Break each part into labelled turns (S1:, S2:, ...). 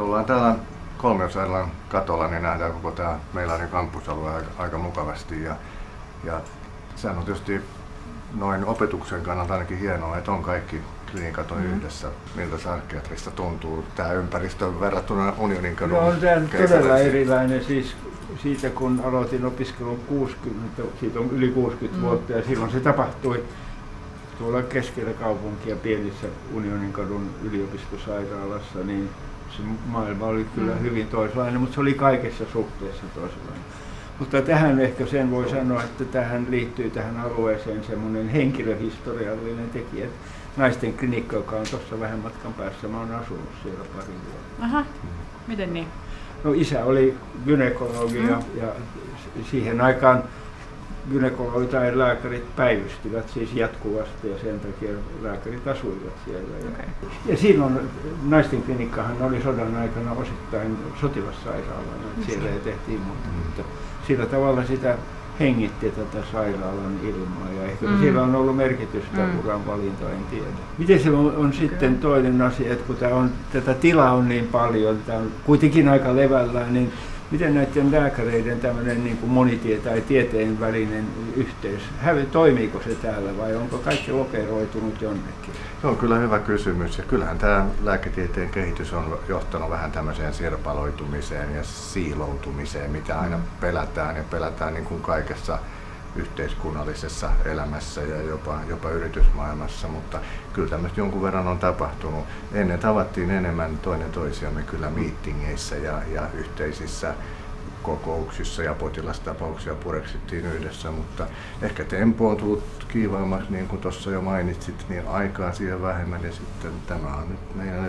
S1: ollaan täällä Kolmiosairaalan katolla, niin nähdään koko tämä Meilarin kampusalue aika mukavasti. Ja sehän on tietysti noin opetuksen kannalta ainakin hienoa, että on kaikki klinikat on yhdessä. Miltä se arkiatrista tuntuu tämä ympäristö verrattuna Unionin-kadun?
S2: No on tämä todella erilainen. Siis siitä kun aloitin opiskelun 60, siitä on yli 60 vuotta ja silloin se tapahtui tuolla keskellä kaupunkia pienissä Unionin-kadun yliopistosairaalassa, niin se maailma oli kyllä hyvin toisenlainen, mutta se oli kaikessa suhteessa toisenlainen. Mutta tähän ehkä sen voi sanoa, että tähän liittyy tähän alueeseen semmoinen henkilöhistoriallinen tekijä. Naisten klinikka, joka on tuossa vähän matkan päässä, mä oon asunut siellä pari vuotta.
S3: Aha, miten niin?
S2: No isä oli gynekologi ja siihen aikaan gynekologit ja lääkärit päivystivät siis jatkuvasti ja sen takia lääkärit asuivat siellä.
S3: Okay.
S2: Ja silloin naisten klinikkahan oli sodan aikana osittain sotilassairaalana, että siellä ei tehtiin muuta, mutta sillä tavalla sitä hengitti tätä sairaalan ilmaa ja ehkä sillä on ollut merkitystä uran valinta, en tiedä. Miten se on sitten toinen asia, että kun tätä tilaa on niin paljon, tämä on kuitenkin aika levällään, niin miten näiden lääkäreiden tämmöinen niin kuin monitie- tai tieteen välinen yhteys, toimiiko se täällä vai onko kaikki lokeroitunut jonnekin?
S1: Se on kyllä hyvä kysymys ja kyllähän tämä lääketieteen kehitys on johtanut vähän tämmöiseen sirpaloitumiseen ja siiloutumiseen, mitä aina pelätään ja pelätään niin kuin kaikessa yhteiskunnallisessa elämässä ja jopa yritysmaailmassa, mutta kyllä tämmöistä jonkun verran on tapahtunut. Ennen tavattiin enemmän toinen toisiamme kyllä miittingeissä ja yhteisissä kokouksissa ja potilastapauksia pureksittiin yhdessä, mutta ehkä tempo on tullut kiivaammaksi, niin kuin tuossa jo mainitsit, niin aikaa siihen vähemmän ja sitten tämä on nyt meidän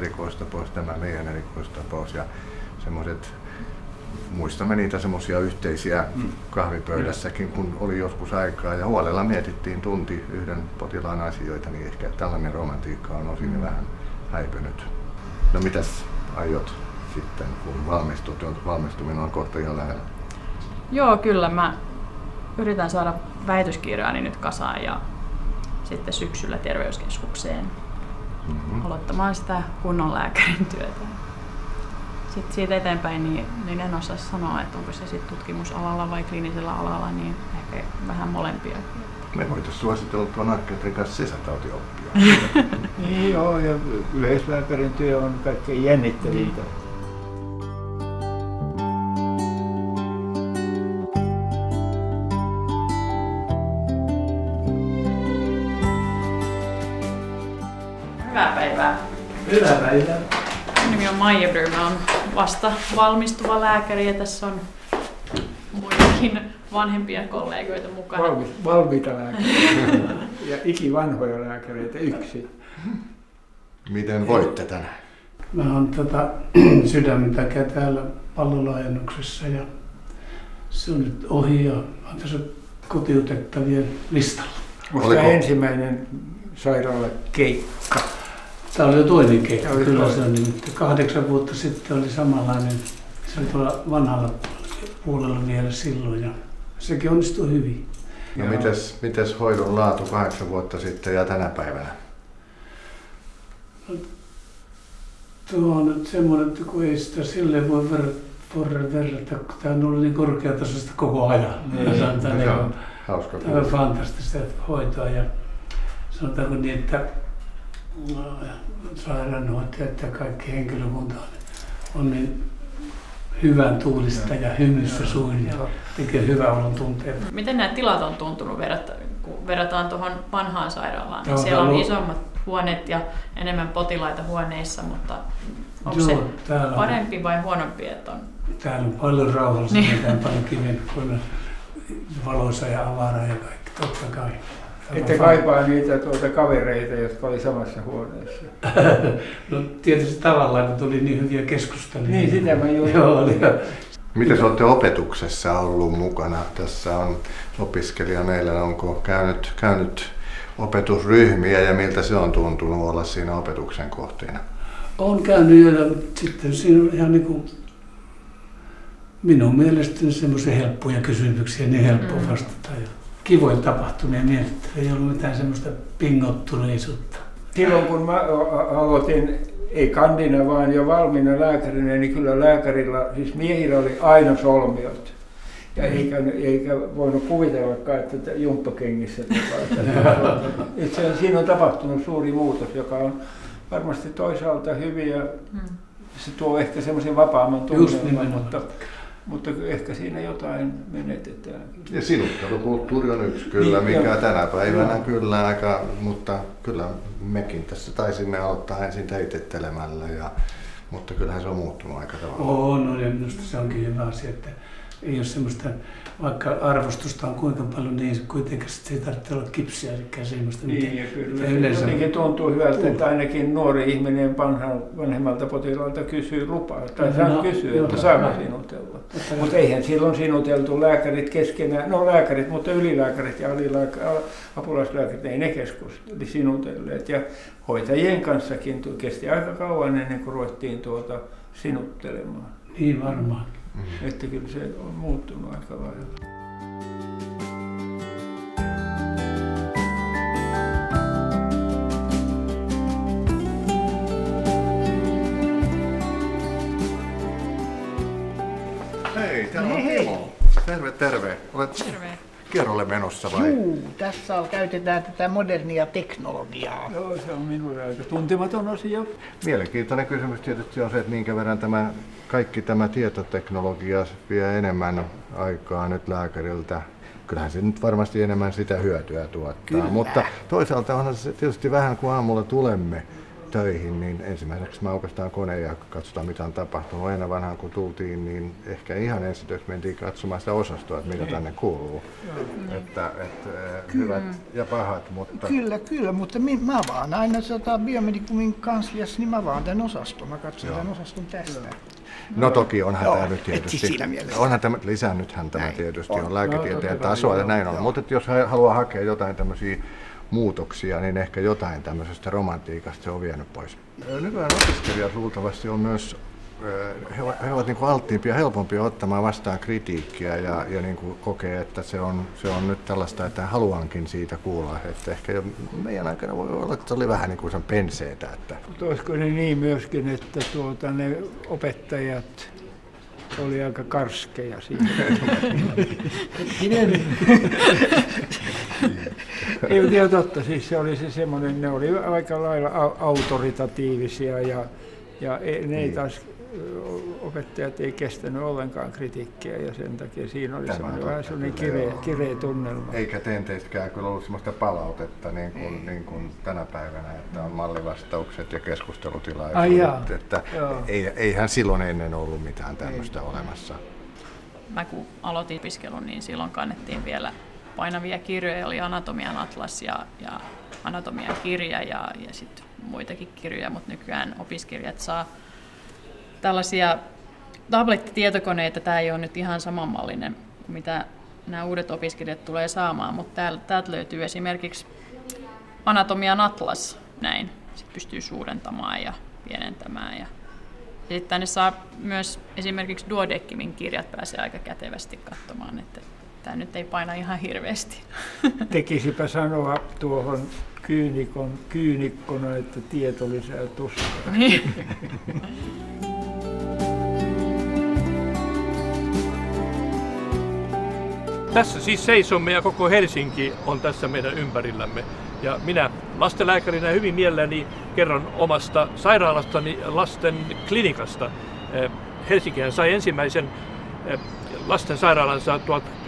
S1: erikoistapaus ja semmoiset muistamme niitä semmoisia yhteisiä kahvipöydässäkin, kun oli joskus aikaa ja huolella mietittiin tunti yhden potilaan asioita, niin ehkä tällainen romantiikka on osin vähän häipynyt. No mitäs aiot sitten, kun valmistuminen on kohta ihan lähellä?
S3: Joo, kyllä. Mä yritän saada väitöskirjaani nyt kasaan ja sitten syksyllä terveyskeskukseen aloittamaan sitä kunnon lääkärin työtä. Sitten siitä eteenpäin niin en osaa sanoa, että onko se sitten tutkimusalalla vai kliinisellä alalla, niin ehkä vähän molempia.
S1: Me voitaisiin suositella tuon arkiatrin kanssa sisätautioppia.
S2: Niin joo, ja yleislääkärin työ on kaikkein jännittävintä.
S3: Hyvää päivää.
S2: Hyvää päivää.
S3: Nimi on Maija Brym, on vasta valmistuva lääkäri ja tässä on muitakin vanhempia kollegoita mukana.
S2: Valmiita lääkäreitä ja ikivanhoja lääkäreitä yksi.
S1: Miten voitte tänään?
S4: Mä oon sydämen takia täällä pallolaajennuksessa ja se on nyt ohi ja on tässä kotiutettavien listalla.
S2: Onko tämä ensimmäinen sairaalakeikka?
S4: Tämä oli jo toinen keikka, kyllä se on niin. 8 vuotta sitten oli samanlainen, se oli tuolla vanhalla puolella vielä silloin ja sekin onnistui hyvin.
S1: No mites hoidon laatu 8 vuotta sitten ja tänä päivänä?
S4: No, tuo on nyt semmoinen, että kun ei sitä silleen voi verrata, kun tämä on ollut niin korkeatasoista koko ajan. Tämä on fantastista hoitoa ja sanotaanko niin, että sairaanhoitajat ja kaikki henkilökunta on niin hyvän tuulista ja hymyssä suin ja tekee hyvän olon tunteet.
S3: Miten nämä tilat on tuntunut, kun verrataan tuohon vanhaan sairaalaan? Niin siellä on isommat huoneet ja enemmän potilaita huoneissa, mutta onko se parempi vai huonompi? Että on...
S4: Täällä on paljon rauhallisemmin, paljon kivemmin, valoisa ja avaraa ja kaikki, totta kai.
S2: Ette kaipaa niitä kavereita, jotka oli samassa huoneessa?
S4: No tietysti tavallaan, kun tuli niin hyviä keskusteluja.
S2: Niin, sitä mä juuri.
S1: Miten olette opetuksessa ollut mukana? Tässä on opiskelija meillä. Onko käynyt opetusryhmiä ja miltä se on tuntunut olla siinä opetuksen kohteena?
S4: Olen käynyt ja sitten siinä on ihan niin kuin minun mielestäni semmoisia helppoja kysymyksiä, niin helppo vastata. Kivoja tapahtumia niin, että ei ollut mitään semmoista pingottuneisuutta.
S2: Silloin kun mä aloitin ei kandina vaan jo valmiina lääkärinä, niin kyllä lääkärillä, siis miehillä oli aina solmiot. Ja eikä voinut kuvitellakaan, että jumppakengissä itse asiassa siinä on tapahtunut suuri muutos, joka on varmasti toisaalta hyviä. Se tuo ehkä semmoisen vapaamman tunnelman, mutta ehkä siinä jotain menetetään.
S1: Ja sinuttelukulttuuri on yksi kyllä, mikä tänä päivänä kyllä aika, mutta kyllä mekin tässä taisimme aloittaa ensin teitettelemällä, mutta kyllähän se on muuttunut aika tavalla.
S4: On, ja minusta se onkin hyvä asia, että ei ole semmoista, vaikka arvostusta on kuinka paljon, niin kuitenkaan se ei tarvitse olla kipsiä, eli semmoista,
S2: niin, mitä yleensä jotenkin tuntuu hyvältä, että ainakin nuori ihminen vanhemmalta potilaalta kysyy lupaa, tai saa kysyä, että saako sinutella. Mutta eihän silloin sinuteltu lääkärit keskenään, no lääkärit, mutta ylilääkärit ja apulaislääkärit, ei ne keskusteli sinutelleet. Ja hoitajien kanssakin kesti aika kauan ennen kuin ruvettiin sinuttelemaan.
S4: Niin varmaan.
S2: Että kyllä se on muuttunut aika lailla.
S1: Hei, täällä on Timo. Terve. Olet kierrolle menossa vai?
S5: Juu, tässä käytetään tätä modernia teknologiaa.
S2: Joo, se on minulle aika tuntematon asia.
S1: Mielenkiintoinen kysymys tietysti on se, että minkä verran kaikki tämä tietoteknologia vie enemmän aikaa nyt lääkäriltä. Kyllähän se nyt varmasti enemmän sitä hyötyä tuottaa,
S5: Kyllä.
S1: Mutta toisaalta onhan se tietysti vähän kun aamulla tulemme töihin, niin ensimmäiseksi me aukaistaan kone ja katsotaan mitä on tapahtunut. Ennen vanhaan kun tultiin, niin ehkä ihan ensitöiksi mentiin katsomaan sitä osastoa, että mitä tänne kuuluu. Että hyvät ja pahat, mutta...
S5: Kyllä, mutta mä vaan aina biomedikumin kansliassa, niin mä vaan tämän osaston. Mä katson tämän osaston tästä.
S1: No toki onhan tämä nyt tietysti,
S5: siinä mielessä.
S1: onhan tämä, lisännythän tämä
S5: Näin.
S1: tietysti on lääketieteen tasoa ja näin on. Mutta jos haluaa hakea jotain tämmöisiä muutoksia, niin ehkä jotain tämmöisestä romantiikasta se on vienyt pois. Nykyään opiskelijat luultavasti on myös, he ovat niin kuin alttiimpia ja helpompia ottamaan vastaan kritiikkiä ja niin kuin kokee, että se on nyt tällaista, että haluankin siitä kuulla. Että ehkä meidän aikana voi olla, että se oli vähän niin kuin sen penseetä. Että...
S2: Olisiko ne niin myöskin, että ne opettajat oli aika karskeja siinä? Ei ole totta, siis se oli se semmoinen, ne oli aika lailla autoritatiivisia ja ne ei taas, opettajat ei kestänyt ollenkaan kritiikkiä ja sen takia siinä oli vähän semmoinen kireä tunnelma.
S1: Eikä tenteistäkään kyllä ollut semmoista palautetta niin kuin tänä päivänä, että on mallivastaukset ja keskustelutilaisuudet, että eihän silloin ennen ollut mitään tämmöistä olemassa.
S3: Mä kun aloitin opiskelun, niin silloin kannettiin vielä painavia kirjoja, oli anatomian atlas ja anatomian kirja ja sitten muitakin kirjoja, mutta nykyään opiskelijat saa tällaisia tablettitietokoneita. Tämä ei ole nyt ihan samanmallinen kuin mitä nämä uudet opiskelijat tulee saamaan, mutta täältä löytyy esimerkiksi anatomian atlas, näin. Sitten pystyy suurentamaan ja pienentämään. Ja sitten tänne saa myös esimerkiksi Duodeckimin kirjat pääsee aika kätevästi katsomaan, että tämä nyt ei paina ihan hirveästi.
S2: Tekisipä sanoa tuohon kyynikkona, että tieto lisää tuskaa.
S6: Tässä siis seisomme ja koko Helsinki on tässä meidän ympärillämme. Ja minä lastenlääkärinä hyvin mielelläni kerron omasta sairaalastani lasten klinikasta. Helsinkihän sai ensimmäisen lastensairaalansa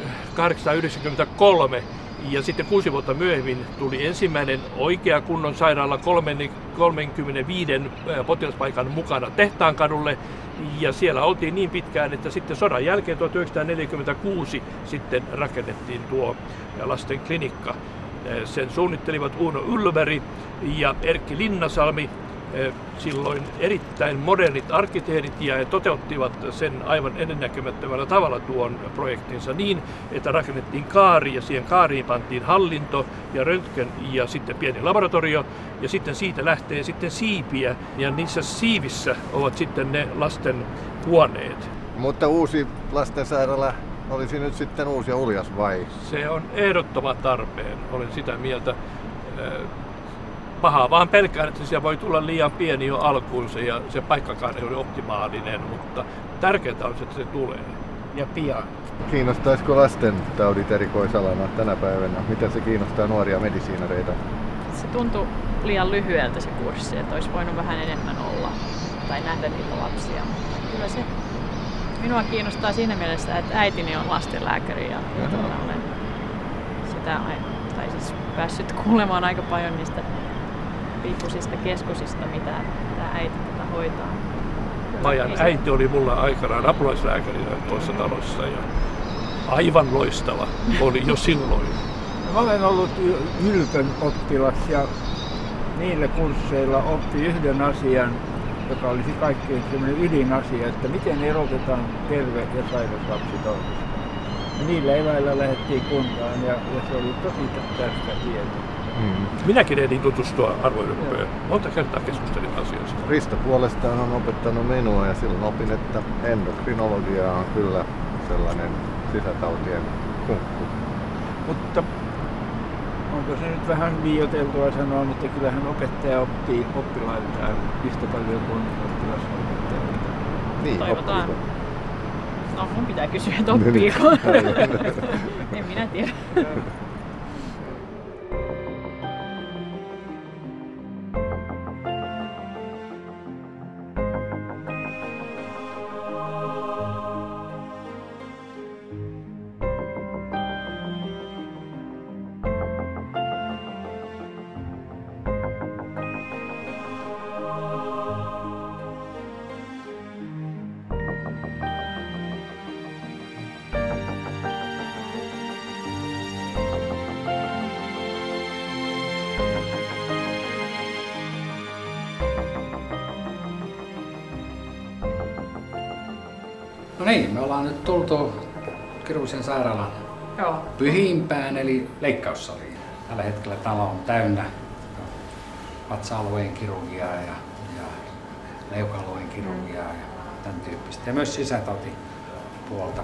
S6: 1893 ja sitten 6 vuotta myöhemmin tuli ensimmäinen oikea kunnon sairaala 35 potilaspaikan mukana Tehtaankadulle. Ja siellä oltiin niin pitkään, että sitten sodan jälkeen 1946 sitten rakennettiin tuo lasten klinikka. Sen suunnittelivat Uno Ullberg ja Erkki Linnasalmi, silloin erittäin modernit arkkitehdit, ja he toteuttivat sen aivan ennennäkemättömällä tavalla tuon projektinsa niin, että rakennettiin kaari ja siihen kaariin pantiin hallinto ja röntgen ja sitten pieni laboratorio ja sitten siitä lähtee sitten siipiä ja niissä siivissä ovat sitten ne lasten huoneet.
S1: Mutta uusi lastensairaala olisi nyt sitten uusi ja uljas vai?
S6: Se on ehdottoman tarpeen, olen sitä mieltä. pahaa, vaan pelkään, että siellä voi tulla liian pieni jo alkuunsa ja se paikkakaan ei ole optimaalinen, mutta tärkeintä on, että se tulee.
S2: Ja pian.
S1: Kiinnostaisiko lasten taudit erikoisalana tänä päivänä? Miten se kiinnostaa nuoria medisiinareita?
S3: Se tuntui liian lyhyeltä se kurssi, että olisi voinut vähän enemmän olla tai nähdä niitä lapsia, mutta kyllä se minua kiinnostaa siinä mielessä, että äitini on lastenlääkäri ja olen sitä tai siis päässyt kuulemaan aika paljon niistä pikkusista keskusista, mitä äiti tätä hoitaa.
S6: Maijan äiti oli mulla aikanaan apulaislääkärinä tuossa talossa ja aivan loistava oli jo silloin.
S2: Mä olen ollut Ylpön oppilas ja niillä kursseilla oppi yhden asian, joka olisi kaikkein sellainen ydinasia, että miten erotetaan terve ja sairas lapsi toisistaan. Niillä eväillä lähdettiin kuntaan ja se oli tosi tärkeä tieto.
S6: Minäkin ehdin tutustua Arvo Ylppöön. Monta kertaa keskustelin asiasta.
S1: Risto puolestaan on opettanut minua ja silloin opin, että endokrinologia on kyllä sellainen sisätautien kunkku.
S2: Mutta onko se nyt vähän liioiteltua sanoa, mutta kyllähän opettaja oppii oppilailtaan yhtä paljon kuin oppilasopettajalta.
S1: Niin,
S3: toivotaan.
S1: oppiiko?
S3: No, mun pitää kysyä, että oppiiko. En minä tiedä.
S7: No niin, me ollaan nyt tultu kirurgisen sairaalan pyhimpään eli leikkaussaliin. Tällä hetkellä talo on täynnä vatsa-alueen kirurgiaa ja leuka-alueen kirurgiaa ja tämän tyyppistä. Ja myös sisätautipuolta,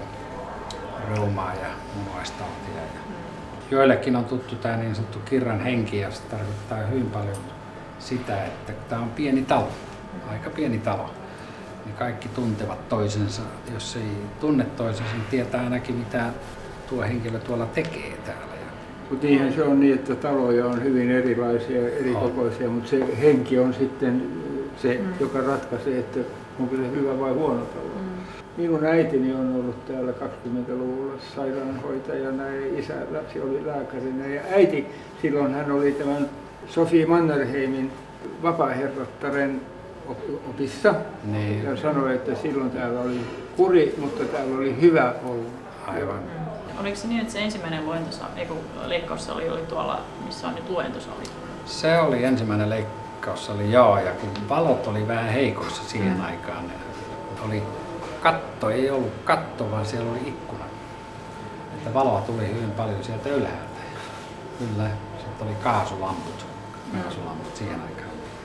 S7: reumaa ja munuaistautia. Joillekin on tuttu tämä niin sanottu kirran henki ja se tarkoittaa hyvin paljon sitä, että tämä on pieni talo, aika pieni talo. Niin kaikki tuntevat toisensa. Jos ei tunne toisensa, niin tietää ainakin mitä tuo henkilö tuolla tekee täällä.
S2: Mutta niinhän se on niin, että taloja on hyvin erilaisia ja erikokoisia, mutta se henki on sitten se, joka ratkaisee, että onko se hyvä vai huono talo. Minun äitini on ollut täällä 20-luvulla sairaanhoitajana ja isä oli lääkärinä. Ja äiti, silloin hän oli tämän Sofie Mannerheimin vapaaherrattaren opissa niin. Ja sanoi, että silloin täällä oli kuri, mutta täällä oli hyvä olla.
S7: Aivan.
S3: Oliko se niin, että se ensimmäinen leikkaussali oli tuolla, missä on nyt luentosali?
S7: Se oli ensimmäinen leikkaussali, joo, ja kun valot oli vähän heikossa siihen aikaan, oli katto, ei ollut katto, vaan siellä oli ikkuna. Että valoa tuli hyvin paljon sieltä ylhäältä. Kyllä, sitten oli kaasulamput siihen aikaan.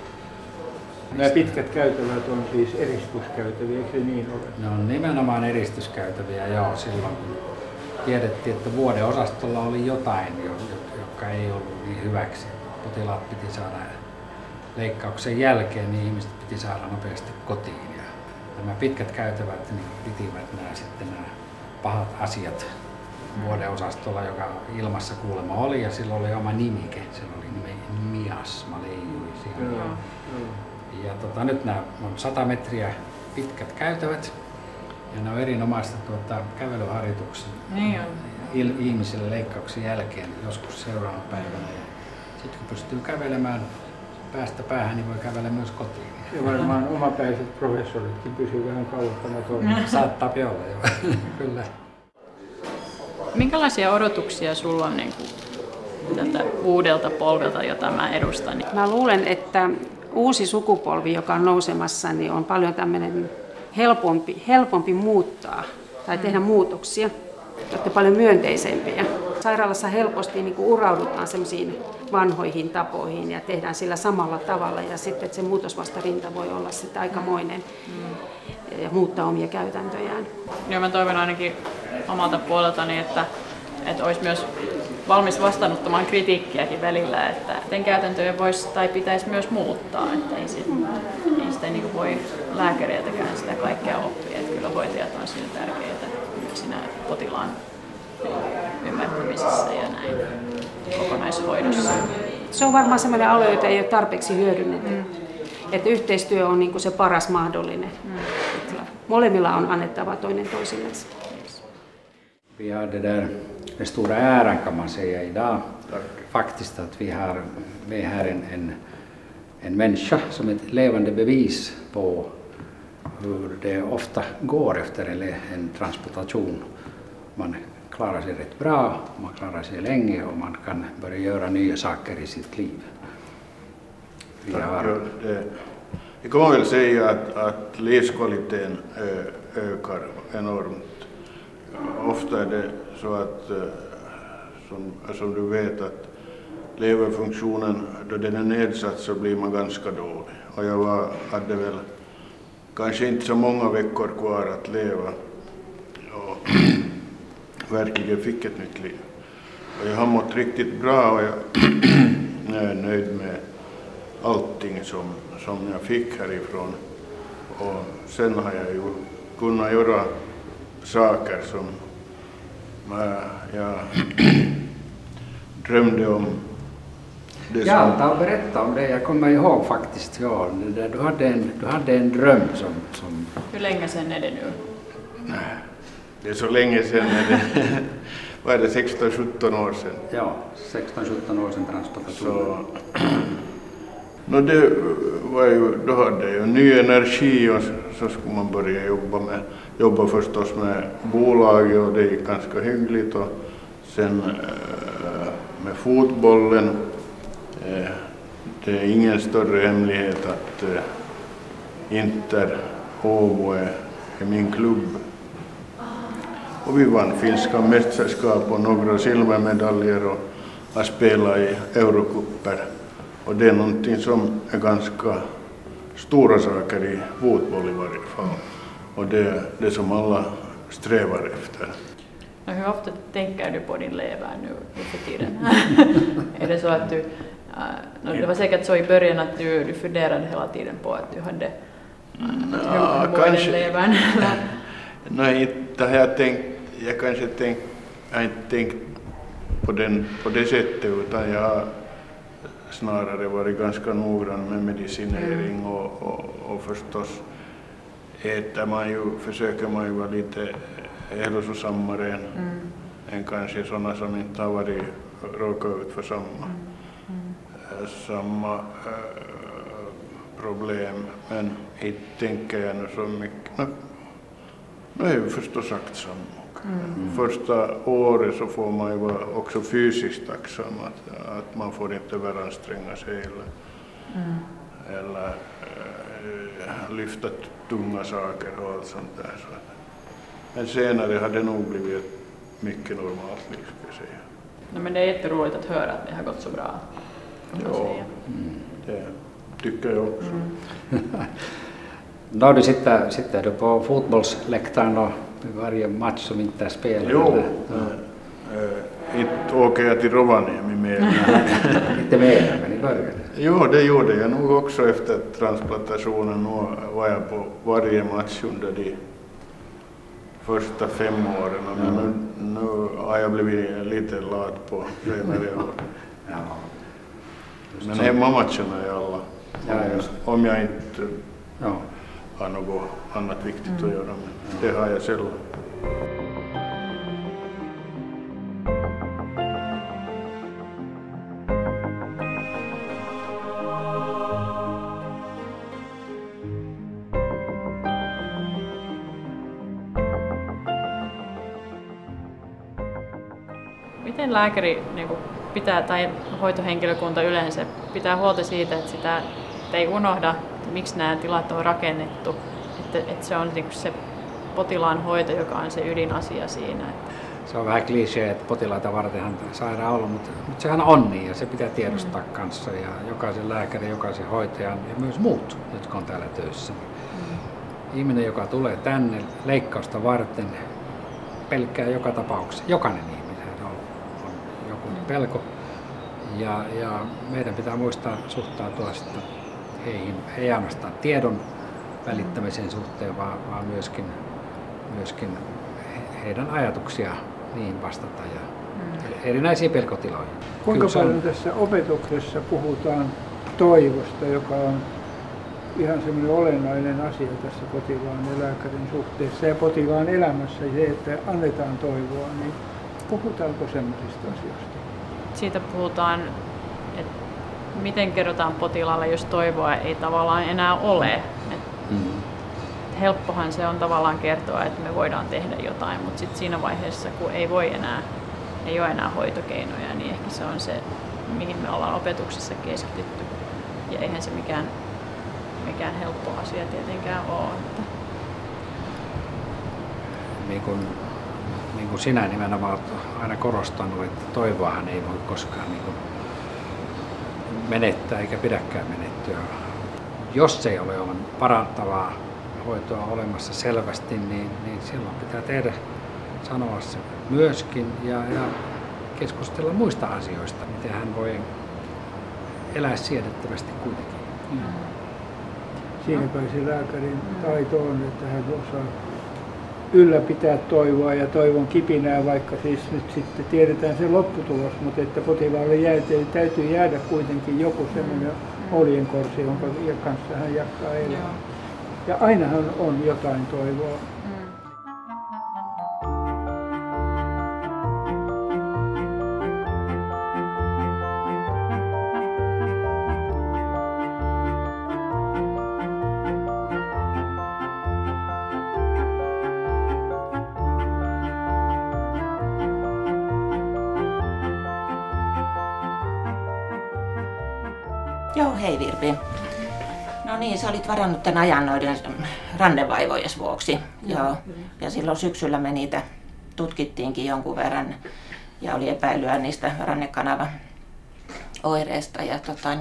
S2: Nämä pitkät käytävät on siis eristyskäytäviä, eikö se niin ole?
S7: Ne on nimenomaan eristyskäytäviä, joo. Silloin kun tiedettiin, että vuodeosastolla oli jotain, joka ei ollut niin hyväksi. Potilaat piti saada leikkauksen jälkeen, niin ihmiset piti saada nopeasti kotiin. Ja nämä pitkät käytävät niin pitivät nämä pahat asiat vuodeosastolla, joka ilmassa kuulemma oli, ja sillä oli oma nimike. Sillä oli miasma leijui siellä. Ja nyt nämä on 100 metriä pitkät käytävät ja ne on erinomaista kävelyharjoituksia ihmisille leikkauksen jälkeen joskus seuraavana päivänä. Sitten kun pystyy kävelemään päästä päähän, niin voi kävellä myös kotiin.
S2: Ja varmaan omapäiset professoritkin pysyvät vähän kauempana toimeen.
S7: Saattaa olla, joo. Kyllä.
S3: Minkälaisia odotuksia sulla on niin kuin, tältä uudelta polvelta, jota mä edustan?
S8: Mä luulen, että uusi sukupolvi, joka on nousemassa, niin on paljon tämmöinen helpompi muuttaa tai tehdä muutoksia, jotka paljon myönteisempiä. Sairaalassa helposti niin kuin uraudutaan semmoisiin vanhoihin tapoihin ja tehdään sillä samalla tavalla ja sitten että se muutosvastarinta voi olla sitten aikamoinen ja muuttaa omia käytäntöjään.
S3: Joo, mä toivon ainakin omalta puoleltani, että olisi myös valmis vastaanottamaan kritiikkiäkin välillä, että miten käytäntöjä voisi tai pitäisi myös muuttaa, että ei sitä niin voi lääkäreiltäkään sitä kaikkea oppia, että kyllä hoitajat on siinä tärkeitä siinä potilaan ymmärtämisessä ja näin kokonaishoidossa.
S8: Se on varmaan sellainen alue, jota ei ole tarpeeksi hyödynnetty. Että yhteistyö on niin kuin se paras mahdollinen. Molemmilla on annettava toinen toisillensa.
S7: Vi har den stora äran kan man säga idag faktiskt att vi har med här en människa som ett levande bevis på hur det ofta går efter en transplantation. Man klarar sig rätt bra, man klarar sig länge och man kan börja göra nya saker i sitt liv.
S9: Jag kan väl säga att livskvaliteten ökar enormt. Ofta är det så att, som du vet, att leverfunktionen, då den är nedsatt så blir man ganska dålig. Och jag hade väl kanske inte så många veckor kvar att leva och verkligen fick ett nytt liv. Och jag har mått riktigt bra och jag är nöjd med allting som jag fick härifrån. Och sen har jag ju kunnat göra saker som jag drömde om.
S7: Ja, ta och berätta om det. Jag kommer ihåg faktiskt, ja, du hade en dröm som...
S3: Hur länge sedan är det nu?
S9: Det är så länge sedan, vad är det, 16-17 år sedan?
S7: Ja, 16-17 år sedan transplantationen.
S9: Det var ju, då hade jag ny energi och så skulle man börja jobba förstås med bolaget och det gick ganska hyggligt och sen med fotbollen. Det är ingen större hemlighet att Inter Åbo är min klubb. Och vi vann finska mästerskap och några silvermedaljer och har spelat i Eurocuper. Och det är någonting som är ganska stora saker i fotboll i varje fall. Och det är det som alla strävar efter.
S3: Och hur ofta tänker du på din lever nu för tiden? Är det så att du... det var säkert så i början att du funderade hela tiden på att du hade... hur mår din levern?
S9: Nej, inte har jag tänkt. Jag har inte tänkt på det sättet utan jag har snarare varit ganska noggrann med medicinering och förstås försöker man ju vara lite hälsosammare än kanske sådana som inte har råkat ut för samma problem. Men inte tänker jag nu så mycket. Nu är ju förstås aktsam. Första året så får man ju vara också fysiskt tacksam att man får inte överanstränga sig eller lyfta tunga saker och allt sånt där. Men senare har det nog blivit ett mycket normalt liv, ska jag säga.
S3: No, men det är jätteroligt att höra att det har gått så bra.
S9: Ja, det tycker jag också.
S7: Då du sitter du på fotbollsläktaren och varje match som inte är spelad?
S9: Jo, inte åker jag till Rovaniemi mer.
S7: Inte mer, men i början?
S9: Jo, det gjorde jag nog också efter transplantationen. Nu var jag på varje match under de första 5 åren. Men nu har jag blivit lite lat på senare år.
S7: Ja.
S9: Men hemmamatcherna är alla. Om jag inte har något annat viktigt att göra, men det har jag sällan.
S3: Miten lääkäri pitää, tai hoitohenkilökunta yleensä pitää huolta siitä, että sitä ei unohda, että miksi nämä tilat on rakennettu, että se on se potilaan hoito, joka on se ydinasia siinä.
S7: Se on vähän klisee, että potilaita vartenhan saadaan olla, mutta sehän on niin ja se pitää tiedostaa kanssa ja jokaisen lääkärin, jokaisen hoitajan ja myös muut, jotka on täällä töissä. Ihminen, joka tulee tänne leikkausta varten, pelkää joka tapauksessa, jokainen ihminen on joku pelko. Ja meidän pitää muistaa suhtautua sitten heihin, ei ainoastaan tiedon välittämisen suhteen, vaan myöskin heidän ajatuksia niihin vastata ja erinäisiin pelkotiloihin.
S2: Kuinka paljon tässä opetuksessa puhutaan toivosta, joka on ihan semmoinen olennainen asia tässä potilaan ja lääkärin suhteessa ja potilaan elämässä, se, että annetaan toivoa, niin puhutaanko semmoisista asioista?
S3: Siitä puhutaan, että miten kerrotaan potilaalle, jos toivoa ei tavallaan enää ole. Helppohan se on tavallaan kertoa, että me voidaan tehdä jotain, mutta sitten siinä vaiheessa, kun ei ole enää hoitokeinoja, niin ehkä se on se, mihin me ollaan opetuksessa keskitytty. Ja eihän se mikään helppo asia tietenkään ole.
S7: Niin kuin sinä nimenomaan olet aina korostanut, että toivoahan ei voi koskaan niin kuin menettää eikä pidäkään menettyä. Jos ei ole parantavaa hoitoa olemassa selvästi, niin silloin pitää sanoa se myöskin ja keskustella muista asioista, miten hän voi elää siedettävästi kuitenkin.
S2: Siinä kai se lääkärin taito on, että hän osaa ylläpitää toivoa ja toivon kipinää, vaikka siis nyt sitten tiedetään se lopputulos, mutta että potilaalle täytyy jäädä kuitenkin joku semmoinen oljenkorsi, jonka kanssa hän jaksaa elää. Ja ainahan on jotain toivoa.
S10: Joo, hei Virpi. No niin, sä olit varannut tämän ajan noiden rannevaivojen vuoksi. Joo. Ja silloin syksyllä me niitä tutkittiinkin jonkun verran ja oli epäilyä niistä rannekanava oireista. Ja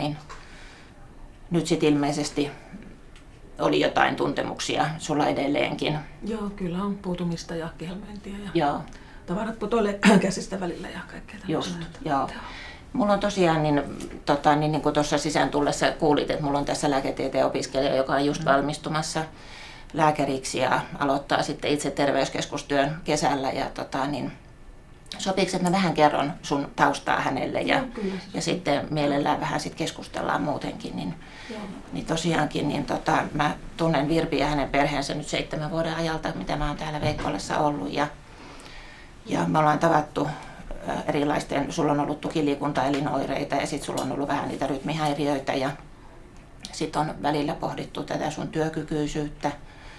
S10: nyt sitten ilmeisesti oli jotain tuntemuksia sulla edelleenkin.
S11: Joo, kyllä on puutumista ja kihelmöintiä ja tavarat putoilee käsistä välillä ja kaikkea tämmöistä.
S10: Just, joo. Mulla on tosiaan, niin kuin tuossa sisään tullessa kuulit, että mulla on tässä lääketieteen opiskelija, joka on just valmistumassa lääkäriksi ja aloittaa sitten itse terveyskeskustyön kesällä. Ja sopiiko, että mä vähän kerron sun taustaa hänelle ja sitten mielellään vähän sit keskustellaan muutenkin. Niin tosiaankin mä tunnen Virpi ja hänen perheensä nyt 7 vuoden ajalta, mitä mä oon täällä Veikkolassa ollut. Ja me ollaan tavattu erilaisten, sulla on ollut tukiliikuntaelinoireita ja sitten sulla on ollut vähän niitä rytmihäiriöitä ja sitten on välillä pohdittu tätä sun työkykyisyyttä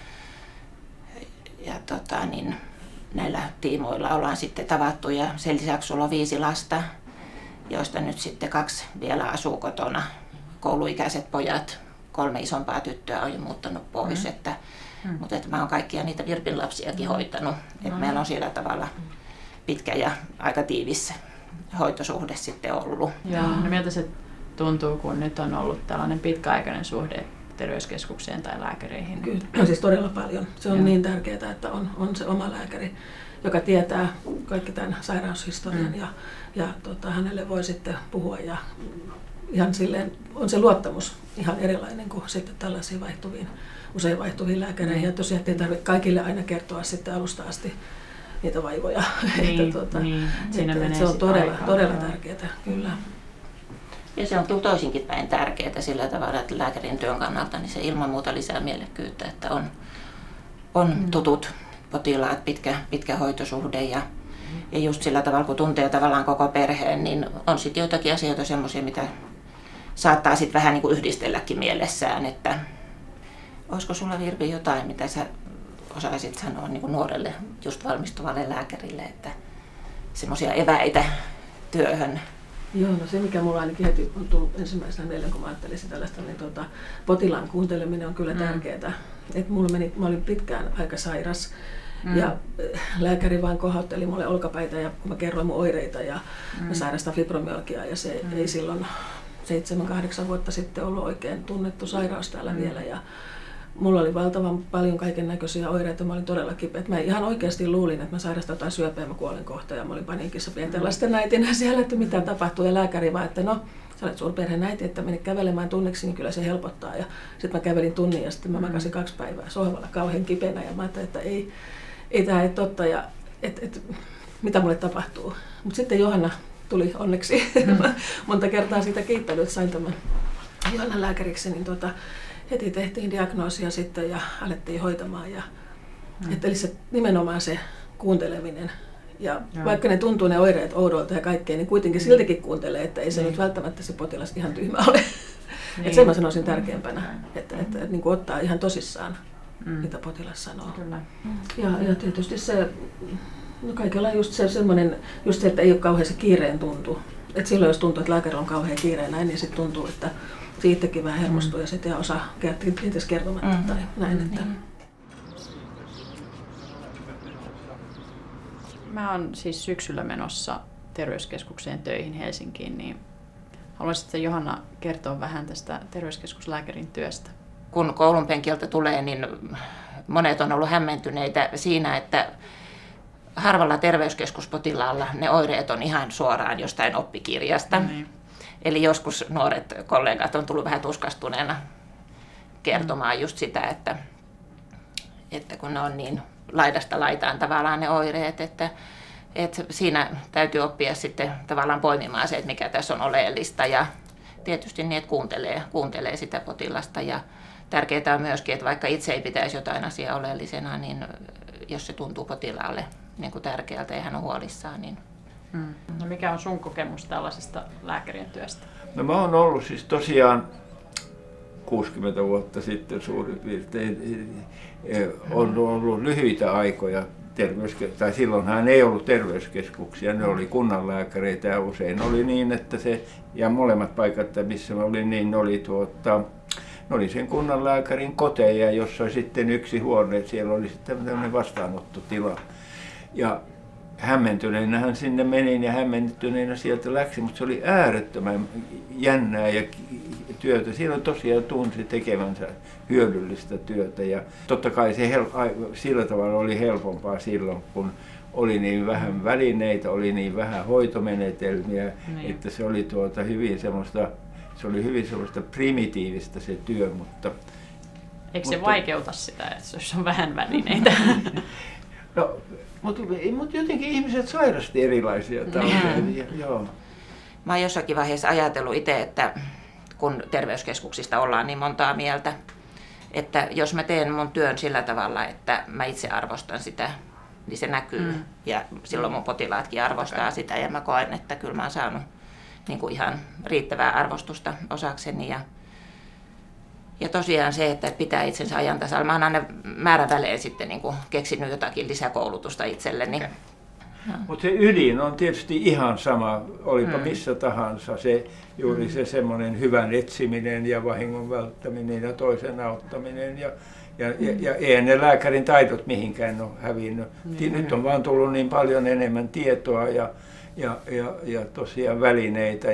S10: ja näillä tiimoilla ollaan sitten tavattu ja sen lisäksi sulla on 5 lasta, joista nyt sitten 2 vielä asuu kotona, kouluikäiset pojat, 3 isompaa tyttöä on jo muuttanut pois, mutta mä oon kaikkia niitä Virpin lapsiakin hoitanut, että meillä on sillä tavalla pitkä ja aika tiivis hoitosuhde sitten ollut.
S3: Joo, no miltä se tuntuu, kun nyt on ollut tällainen pitkäaikainen suhde terveyskeskukseen tai lääkäreihin?
S11: Kyllä, siis todella paljon. Se on niin tärkeää, että on se oma lääkäri, joka tietää kaikki tämän sairaushistorian ja hänelle voi sitten puhua ja ihan silleen on se luottamus ihan erilainen kuin sitten tällaisiin usein vaihtuviin lääkäreihin. Ja tosiaan ei tarvitse kaikille aina kertoa sitten alusta asti niitä vaivoja. Se on todella tärkeää, kyllä.
S10: Ja se on kyllä toisinkin päin tärkeää sillä tavalla, että lääkärin työn kannalta niin se ilman muuta lisää mielekkyyttä, että on tutut potilaat, pitkä hoitosuhde ja just sillä tavalla, kun tuntee tavallaan koko perheen, niin on sitten joitakin asioita semmoisia, mitä saattaa sitten vähän niin kuin yhdistelläkin mielessään, että olisiko sulla Virpi jotain, mitä sä osaisit sanoa niin kuin nuorelle, just valmistuvalle lääkärille, että semmoisia eväitä työhön?
S11: Joo, no se mikä mulla ainakin heti on tullut ensimmäisenä mieleen, kun mä ajattelisin tällaista, niin potilaan kuunteleminen on kyllä tärkeää. Et mä olin pitkään aika sairas ja lääkäri vain kohautteli mulle olkapäitä ja kun mä kerroin mun oireita ja mä sairastan fibromyalgiaa ja se ei silloin 7-8 vuotta sitten ollut oikein tunnettu sairaus täällä vielä. mulla oli valtavan paljon kaiken näköisiä oireita, mä olin todella kipeä. Mä ihan oikeasti luulin, että mä sairastan jotain syöpää ja mä kuolin kohta ja mä olin paniikissa pienten lasten äitinä siellä, että mitä tapahtuu. Ja lääkäri vaan, että no, sä olet suurperheen äiti, että meni kävelemään tunniksi, niin kyllä se helpottaa. Ja sitten mä kävelin tunnin ja sitten mä makasin 2 päivää sohvalla kauhean kipeänä ja mä ajattelin, että ei tämä ei totta ja mitä mulle tapahtuu. Mutta sitten Johanna tuli onneksi monta kertaa siitä kiittänyt, että sain tämän Johannan lääkäriksi, niin heti tehtiin diagnoosia sitten ja alettiin hoitamaan. Eli se, nimenomaan se kuunteleminen. Ja vaikka ne tuntuu ne oireet oudolta ja kaikkea, niin kuitenkin siltikin kuuntelee, että ei se nyt välttämättä se potilas ihan tyhmä ole. Että sen mä sanoisin tärkeimpänä, että niin kuin ottaa ihan tosissaan, mitä potilas sanoo. Kyllä. Ja tietysti se, no kaikilla on just se semmoinen, just se, että ei ole kauhean se kiireen tuntu. Että silloin jos tuntuu, että lääkäri on kauhean kiireen näin, niin sitten tuntuu, että siitäkin vähän hermostuu ja sitten osaa kenties kertomatta tai näin. Että.
S3: Mä oon siis syksyllä menossa terveyskeskukseen töihin Helsinkiin, niin haluaisitko Johanna kertoa vähän tästä terveyskeskuslääkärin työstä?
S10: Kun koulun penkiltä tulee, niin monet on ollut hämmentyneitä siinä, että harvalla terveyskeskuspotilaalla ne oireet on ihan suoraan jostain oppikirjasta. Eli joskus nuoret kollegat on tullut vähän tuskastuneena kertomaan just sitä, että kun ne on niin laidasta laitaan tavallaan ne oireet, että siinä täytyy oppia sitten tavallaan poimimaan se, että mikä tässä on oleellista ja tietysti niin, että kuuntelee sitä potilasta ja tärkeää on myöskin, että vaikka itse ei pitäisi jotain asiaa oleellisena, niin jos se tuntuu potilaalle niin kuin tärkeältä ja hän on huolissaan, niin.
S3: No mikä on sun kokemus tällaisesta lääkärien työstä?
S2: No mä oon ollut siis tosiaan 60 vuotta sitten suurin piirtein, on ollut lyhyitä aikoja tai silloinhan ei ollut terveyskeskuksia, ne oli kunnanlääkäreitä ja usein oli niin, että ja molemmat paikat, missä mä olin, niin oli sen kunnanlääkärin koteja, jossa oli sitten yksi huone, siellä oli sitten tämmöinen vastaanottotila. Ja hämmentyneenä hän sinne menin ja hämmentyneenä sieltä läksi, mutta se oli äärettömän jännää ja työtä. Siinä tosiaan tunsi tekevänsä hyödyllistä työtä ja totta kai se sillä tavalla oli helpompaa silloin, kun oli niin vähän välineitä, oli niin vähän hoitomenetelmiä, että se oli hyvin semmoista primitiivistä se työ, mutta.
S3: Eikö se vaikeuta sitä, että jos on vähän välineitä?
S2: No, mutta jotenkin ihmiset sairasti erilaisia tauteja. Joo.
S10: Mä oon jossakin vaiheessa ajatellut itse, että kun terveyskeskuksista ollaan niin montaa mieltä, että jos mä teen mun työn sillä tavalla, että mä itse arvostan sitä, niin se näkyy. Ja silloin mun potilaatkin arvostaa sitä ja mä koen, että kyllä mä oon saanut niin kuin ihan riittävää arvostusta osakseni. Ja tosiaan se, että pitää itsensä ajan tasalla. Mä oon aina määrävälein sitten niin kuin keksinyt jotakin lisäkoulutusta itselleni. Okay.
S2: Mutta se ydin on tietysti ihan sama, olipa missä tahansa. Juuri se semmoinen hyvän etsiminen ja vahingon välttäminen ja toisen auttaminen. Ja ei ne lääkärin taidot mihinkään ole hävinnyt. Nyt on vaan tullut niin paljon enemmän tietoa ja tosiaan välineitä.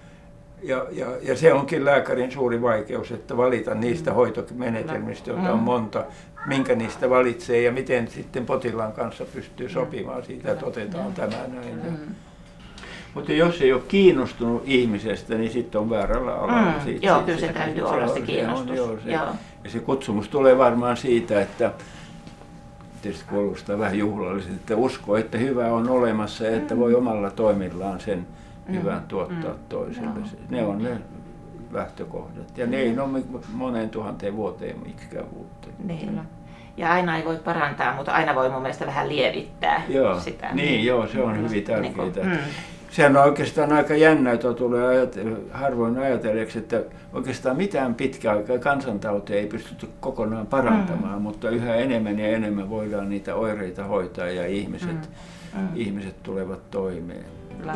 S2: Ja se onkin lääkärin suuri vaikeus, että valita niistä hoitomenetelmistä, joita on monta, minkä niistä valitsee ja miten sitten potilaan kanssa pystyy sopimaan siitä, että otetaan tämä näin. Mutta jos ei ole kiinnostunut ihmisestä, niin sitten on väärällä alalla.
S10: Joo, kyllä se täytyy olla se kiinnostus.
S2: Ja se kutsumus tulee varmaan siitä, että tietysti kuulostaa vähän juhlallisesti, että uskoo, että hyvä on olemassa ja että voi omalla toimillaan sen hyvän tuottaa toiselle. Ne on ne lähtökohdat. Ja ne ei ole moneen tuhanteen vuoteen miksikään vuotta.
S10: Niin. Ja aina ei voi parantaa, mutta aina voi mun mielestä vähän lievittää sitä.
S2: Niin, se on hyvin tärkeää. Sehän on oikeastaan aika jännä, että tulee harvoin ajatelleeksi, että oikeastaan mitään pitkäaikaa kansantautia ei pystytty kokonaan parantamaan, mutta yhä enemmän ja enemmän voidaan niitä oireita hoitaa ja ihmiset tulevat toimeen.
S3: Kyllä.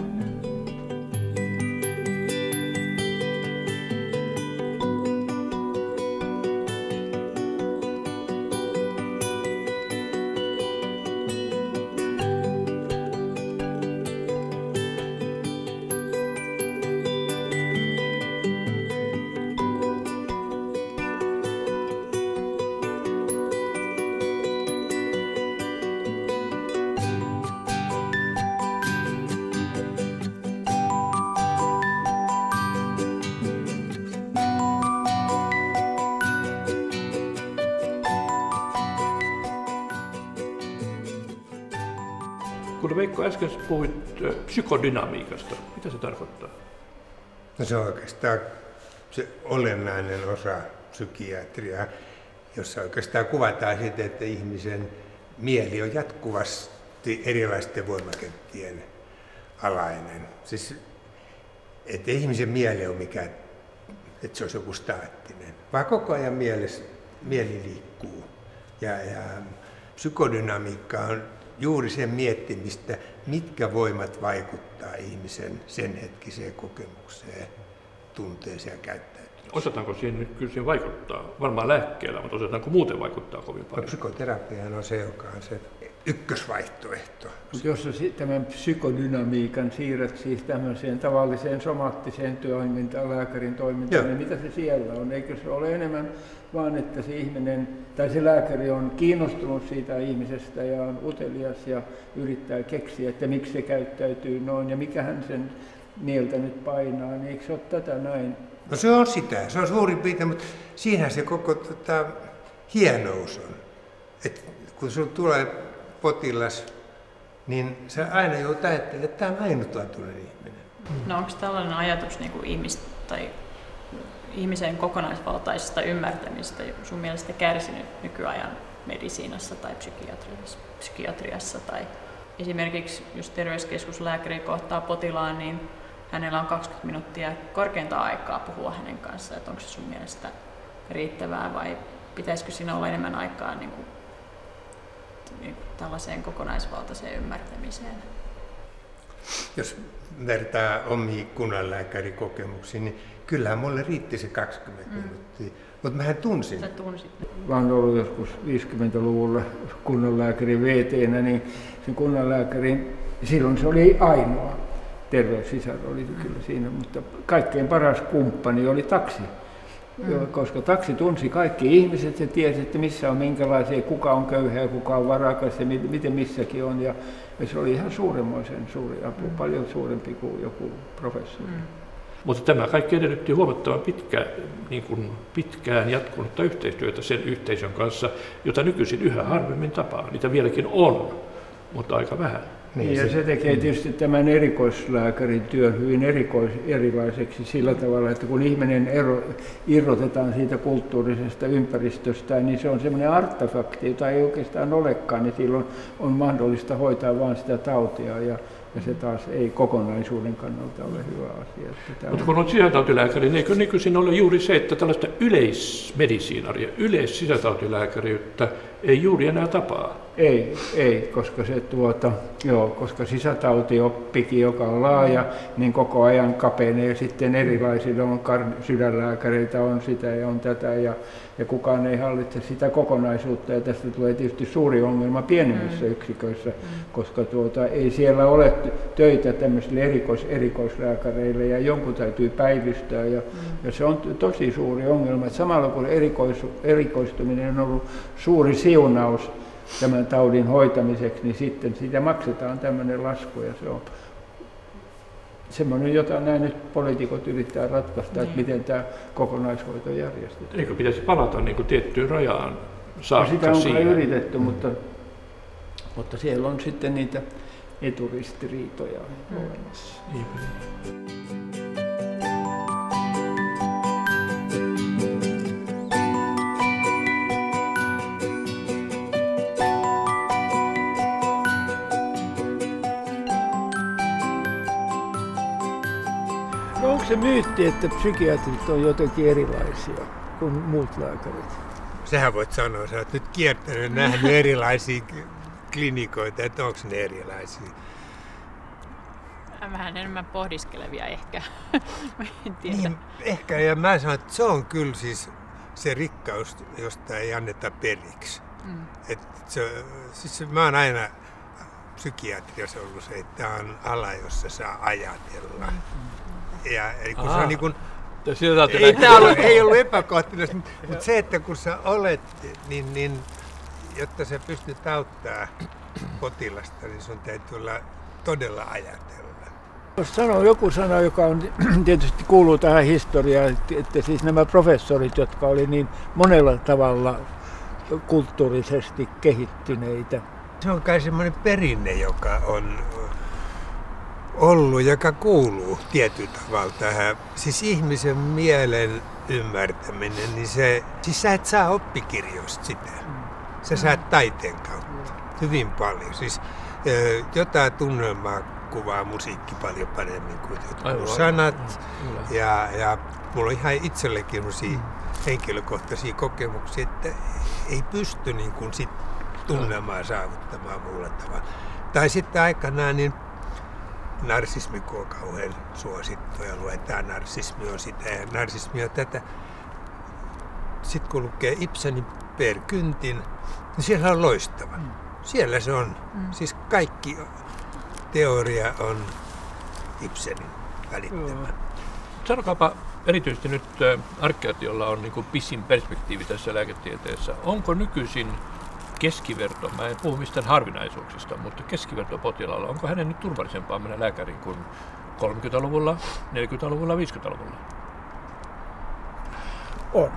S6: kun Veikko äsken puhuit psykodynamiikasta, mitä se tarkoittaa?
S12: No se on oikeastaan se olennainen osa psykiatriaa, jossa oikeastaan kuvataan sitä, että ihmisen mieli on jatkuvasti erilaisten voimakenttien alainen. Siis, että ihmisen mieli on mikään, että se olisi joku staattinen, vaan koko ajan mieli liikkuu. Ja psykodynamiikka on juuri sen miettimistä, mitkä voimat vaikuttaa ihmisen sen hetkiseen kokemukseen, tunteeseen ja käyttäytymiseen.
S6: Osataanko siihen, kyllä siihen vaikuttaa? Varmaan lääkkeellä, mutta osataanko muuten vaikuttaa kovin paljon?
S12: No, psykoterapiahan on se, joka on se ykkösvaihtoehto.
S2: Jos tämän psykodynamiikan siirrät siis tämmöiseen tavalliseen somaattiseen toimintaan, lääkärin toimintaan, niin mitä se siellä on? Eikö se ole enemmän vaan, että se ihminen tai se lääkäri on kiinnostunut siitä ihmisestä ja on utelias ja yrittää keksiä, että miksi se käyttäytyy noin ja mikä hän sen mieltä nyt painaa, niin eikö se ole tätä näin?
S12: No se on sitä, se on suurin piirtein, mutta siinähän se koko hienous on. Et kun sinulle tulee potilas, niin sä aina joudut ajattelemaan, että tämä on ainutlaatuinen ihminen.
S3: No onko tällainen ajatus niin kuin ihmisen kokonaisvaltaisesta ymmärtämistä sun mielestä kärsinyt nykyajan medisiinassa tai psykiatriassa tai esimerkiksi jos terveyskeskuslääkäri kohtaa potilaan, niin hänellä on 20 minuuttia korkeinta aikaa puhua hänen kanssaan, että onko se sun mielestä riittävää vai pitäisikö siinä olla enemmän aikaa niin kuin tällaiseen kokonaisvaltaiseen ymmärtämiseen?
S12: Jos vertaa omiin kunnanlääkärikokemuksiin, niin kyllähän mulle riitti se 20 minuuttia, mutta mähän tunsin.
S3: Sä tunsit.
S2: Mä oon ollut joskus 50-luvulla kunnanlääkärin VT-nä, niin sen kunnanlääkärin, silloin se oli ainoa. Terveyssisar oli kyllä siinä, mutta kaikkein paras kumppani oli taksi. Koska taksi tunsi kaikki ihmiset ja tiesi, että missä on minkälaisia, kuka on köyhä ja kuka on varakas ja miten missäkin on. Ja se oli ihan suuremmoisen suuri apu, paljon suurempi kuin joku professori.
S6: Mutta tämä kaikki edellytti huomattavan pitkään jatkunutta yhteistyötä sen yhteisön kanssa, jota nykyisin yhä harvemmin tapaa. Niitä vieläkin on, mutta aika vähän.
S2: Niin, ja se tekee tietysti tämän erikoislääkärin työn hyvin erilaiseksi sillä tavalla, että kun ihminen irrotetaan siitä kulttuurisesta ympäristöstään, niin se on semmoinen artefakti, jota ei oikeastaan olekaan, niin silloin on mahdollista hoitaa vain sitä tautia, ja se taas ei kokonaisuuden kannalta ole hyvä asia.
S6: Mutta kun on sisätautilääkäri, niin eikö nykyisin ole juuri se, että tällaista yleismedisiinaria, yleissisätautilääkäriyttä ei juuri enää tapaa?
S2: Ei, koska se koska sisätautioppikin, joka on laaja, niin koko ajan kapenee sitten erilaisilla, on sydänlääkäreitä, on sitä ja on tätä ja kukaan ei hallitse sitä kokonaisuutta ja tästä tulee tietysti suuri ongelma pienemmissä yksiköissä, koska ei siellä ole töitä tämmöisille erikoislääkäreille ja jonkun täytyy päivystää ja se on tosi suuri ongelma, että samalla kun erikoistuminen on ollut suuri siunaus tämän taudin hoitamiseksi, niin sitten siitä maksetaan tämmöinen lasku ja se on semmoinen, jota nämä nyt poliitikot yrittää ratkaista, että miten tämä kokonaishoito järjestetään.
S6: Eikö pitäisi palata niin kuin tiettyyn rajaan saakka
S2: sitä on
S6: siihen?
S2: yritetty, mutta siellä on sitten niitä eturistiriitoja olemassa. Onko se myytti, että psykiatrit on jotenkin erilaisia kuin muut lääkärit?
S12: Sehän voit sanoa, sä oot nyt kiertänyt, nähnyt erilaisia klinikoita, että onko ne erilaisia?
S3: Vähän enemmän pohdiskelevia ehkä, en tiedä.
S12: Niin, ehkä, ja mä sanon, että se on kyllä siis se rikkaus, josta ei anneta periksi. Siis mä oon aina psykiatriassa ollut se, että tämä on ala, jossa saa ajatella. Ja kun se on niin kuin, ei ollut epäkohtelias, mutta se, että kun sä olet, niin jotta sä pystyt auttamaan potilasta, niin sun täytyy olla todella ajatella.
S2: Jos joku sana, joka on tietysti kuuluu tähän historiaan, että siis nämä professorit, jotka oli niin monella tavalla kulttuurisesti kehittyneitä,
S12: Se on kai semmoinen perinne, joka on ollut, joka kuuluu tietyllä tavalla tähän. Siis ihmisen mielen ymmärtäminen, niin siis sä et saa oppikirjoista sitä. Sä saat taiteen kautta hyvin paljon. Siis jotain tunnelmaa kuvaa musiikki paljon paremmin kuin jotkut sanat. Ja mulla on ihan itsellekin henkilökohtaisia kokemuksia, että ei pysty niin kuin sit tunnelmaa saavuttamaan muulla tavalla. Tai sitten aikanaan niin narsismi on kauhean suosittu ja luetaan narsismi on sitä ja narsismi on tätä. Sitten kun lukee Ibsenin Per Gyntin, niin siellä on loistava. Siellä se on. Siis kaikki teoria on Ibsenin välittämä.
S6: Sanokaapa erityisesti nyt arkeat, jolla on niin kuin pissin perspektiivi tässä lääketieteessä. Onko nykyisin keskiverto, mä en puhu mistään harvinaisuuksista, mutta keskivertopotilaalla, onko hänen nyt turvallisempaa mennä lääkäriin kuin 30-luvulla, 40-luvulla, 50-luvulla?
S2: On.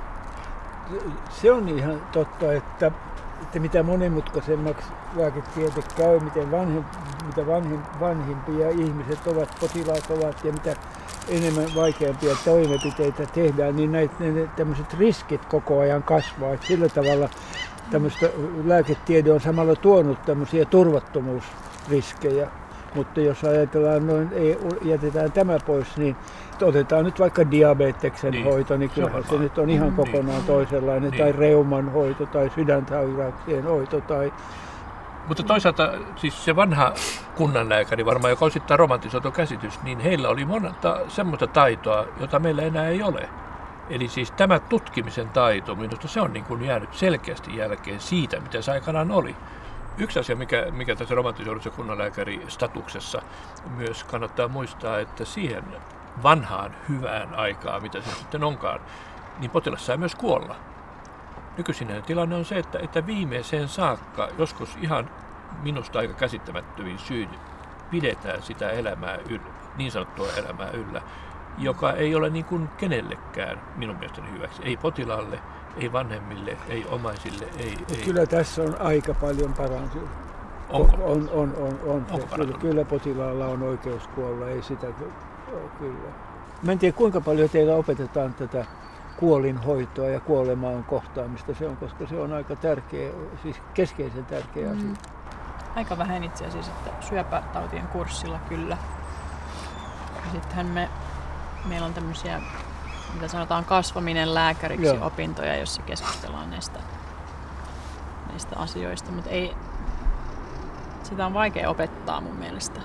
S2: Se on ihan totta, että mitä monimutkaisemmaksi lääketiede käy, mitä vanhimpia ihmiset ovat, potilaat ovat ja mitä enemmän vaikeampia toimenpiteitä tehdään, niin tämmöiset riskit koko ajan kasvaa. Et sillä tavalla tämmöistä lääketiede on samalla tuonut tämmöisiä turvattomuusriskejä. Mutta jos ajatellaan jätetään tämä pois, niin otetaan nyt vaikka diabeteksen hoito, niin kyllähän se nyt on ihan kokonaan toisenlainen, tai reuman hoito, tai sydäntaurauksien hoito.
S6: Mutta toisaalta siis se vanha kunnanlääkäri varmaan, joka osittain romantisoitu käsitys, niin heillä oli monta semmoista taitoa, jota meillä enää ei ole. Eli siis tämä tutkimisen taito, minusta se on niin kuin jäänyt selkeästi jälkeen siitä, mitä se aikanaan oli. Yksi asia, mikä tässä romantisoidussa kunnanlääkäristatuksessa myös kannattaa muistaa, että siihen vanhaan hyvään aikaan, mitä se sitten onkaan, niin potilas saa myös kuolla. Nykyisin tilanne on se, että viimeiseen saakka, joskus ihan minusta aika käsittämättömin syyn, pidetään sitä elämää niin sanottua elämää yllä, joka ei ole niin kuin kenellekään minun mielestäni hyväksi. Ei potilaalle, ei vanhemmille, ei omaisille, ei.
S2: Kyllä tässä on aika paljon parantunut.
S6: Onko?
S2: On. Kyllä potilaalla on oikeus kuolla, ei sitä kyllä. Mä en tiedä kuinka paljon teillä opetetaan tätä kuolinhoitoa ja kuolemaan kohtaamista se on, koska se on aika tärkeä, siis keskeisen tärkeä asia.
S3: Aika vähän itse asiassa, että syöpätautien kurssilla kyllä. Ja sittenhän meillä on tämmöisiä, mitä sanotaan kasvaminen lääkäriksi opintoja, jossa keskustellaan näistä asioista, mutta sitä on vaikea opettaa mun mielestä.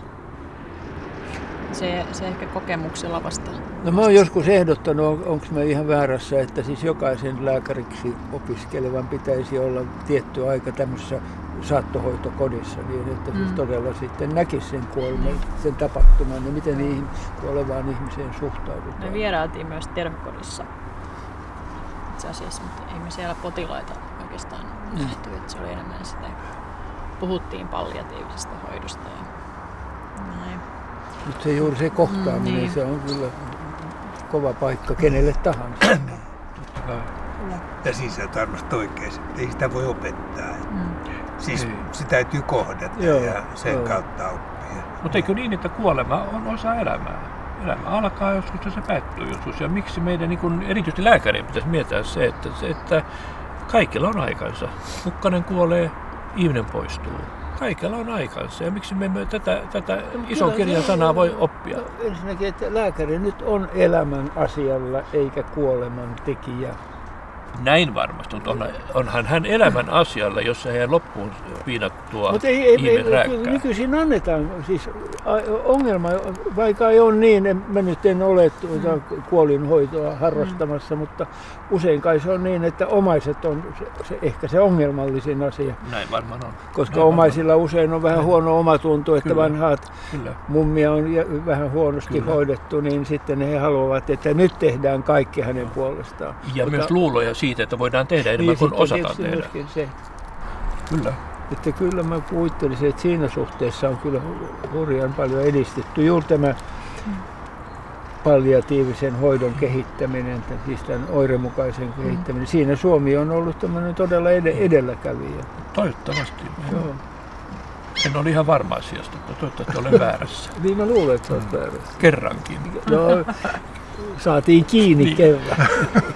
S3: Se ehkä kokemuksella vasta.
S2: No mä oon joskus ehdottanut, onko mä ihan väärässä, että siis jokaisen lääkäriksi opiskelevan pitäisi olla tietty aika tämmöisessä saattohoitokodissa niin, että siis todella sitten näkisi sen kuoleman, sen tapahtuman ja miten niihin kuolevaan ihmiseen suhtaudutaan.
S3: Me vierailtiin myös tervekodissa itse asiassa, mutta ei me siellä potilaita oikeastaan nähty, että se oli enemmän sitä, puhuttiin palliatiivisesta hoidosta ja näin.
S2: Mutta se juuri se kohtaaminen, se on kyllä kova paikka kenelle tahansa.
S12: Ja siis sä tarvitset oikein, ei sitä voi opettaa. Siis se täytyy kohdata ja sen kautta oppia.
S6: Mutta eikö niin, että kuolema on osa elämää? Elämä alkaa joskus ja se päättyy joskus. Ja miksi meidän niin kun, erityisesti lääkärien pitäisi miettiä se, että kaikilla on aikansa. Kukkanen kuolee, ihminen poistuu. Kaikella on aikansa. Ja miksi me emme tätä ison kirjan sanaa voi oppia?
S2: Ensinnäkin, että lääkäri nyt on elämän asialla eikä kuoleman tekijä.
S6: Näin varmasti, mutta onhan hän elämän asialla, jos ei loppuun piinattua ihminen rääkkää.
S2: Nykyisin annetaan, siis ongelma, vaikka ei ole niin, mä nyt en ole kuolinhoitoa harrastamassa, mutta usein kai se on niin, että omaiset on ehkä se ongelmallisin asia.
S6: Näin varmaan on.
S2: Koska omaisilla usein on vähän huono omatunto, että vanhaat mummia on vähän huonosti hoidettu, niin sitten he haluavat, että nyt tehdään kaikki hänen puolestaan.
S6: Ja myös luuloja siitä, että voidaan tehdä enemmän kuin osataan tehdä.
S2: Se.
S6: Kyllä.
S2: Että kyllä mä kuvittelisin, että siinä suhteessa on kyllä hurjan paljon edistetty. Juuri tämä palliatiivisen hoidon kehittäminen, siis tämän oiremukaisen kehittäminen. Siinä Suomi on ollut tämmöinen todella edelläkävijä.
S6: Toivottavasti.
S2: Joo.
S6: En ole ihan varma asiasta, mutta toivottavasti olen väärässä.
S2: Niin mä luulen, että olet väärässä.
S6: Kerrankin.
S2: No, saatiin kiinni niin. Kerran.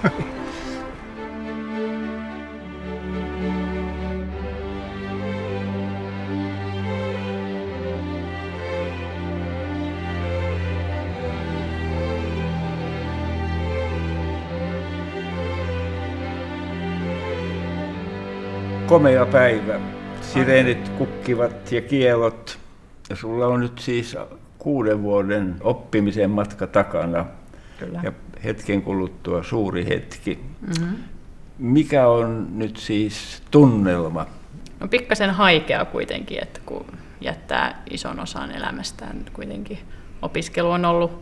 S2: Komea päivä. Sireenit kukkivat ja kielot. Ja sulla on nyt siis 6 vuoden oppimisen matka takana.
S3: Kyllä.
S2: Ja hetken kuluttua suuri hetki. Mm-hmm. Mikä on nyt siis tunnelma?
S3: No pikkasen haikea kuitenkin, että kun jättää ison osan elämästään kuitenkin. Opiskelu on ollut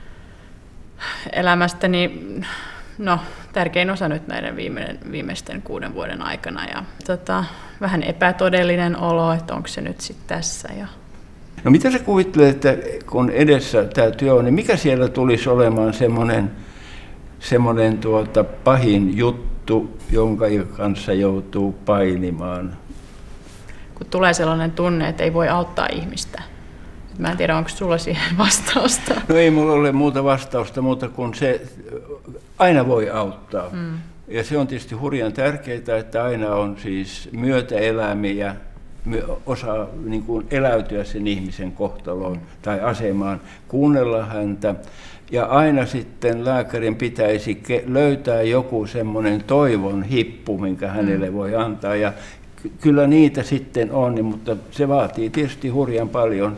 S3: elämästäni tärkein osa nyt näiden viimeisten 6 vuoden aikana. Ja, vähän epätodellinen olo, että onko se nyt sitten tässä. Ja...
S2: No mitä sä kuvittelet, että kun edessä tämä työ on, niin mikä siellä tulisi olemaan semmoinen pahin juttu, jonka kanssa joutuu painimaan?
S3: Kun tulee sellainen tunne, että ei voi auttaa ihmistä. Mä en tiedä, onko sulla siihen vastausta.
S2: No ei mulla ole muuta vastausta, muuta kuin se aina voi auttaa. Mm. Ja se on tietysti hurjan tärkeää, että aina on siis myötäelämiä, osaa niin kuin eläytyä sen ihmisen kohtaloon tai asemaan, kuunnella häntä. Ja aina sitten lääkärin pitäisi löytää joku semmoinen toivon hippu, minkä hänelle voi antaa. Ja kyllä niitä sitten on, mutta se vaatii tietysti hurjan paljon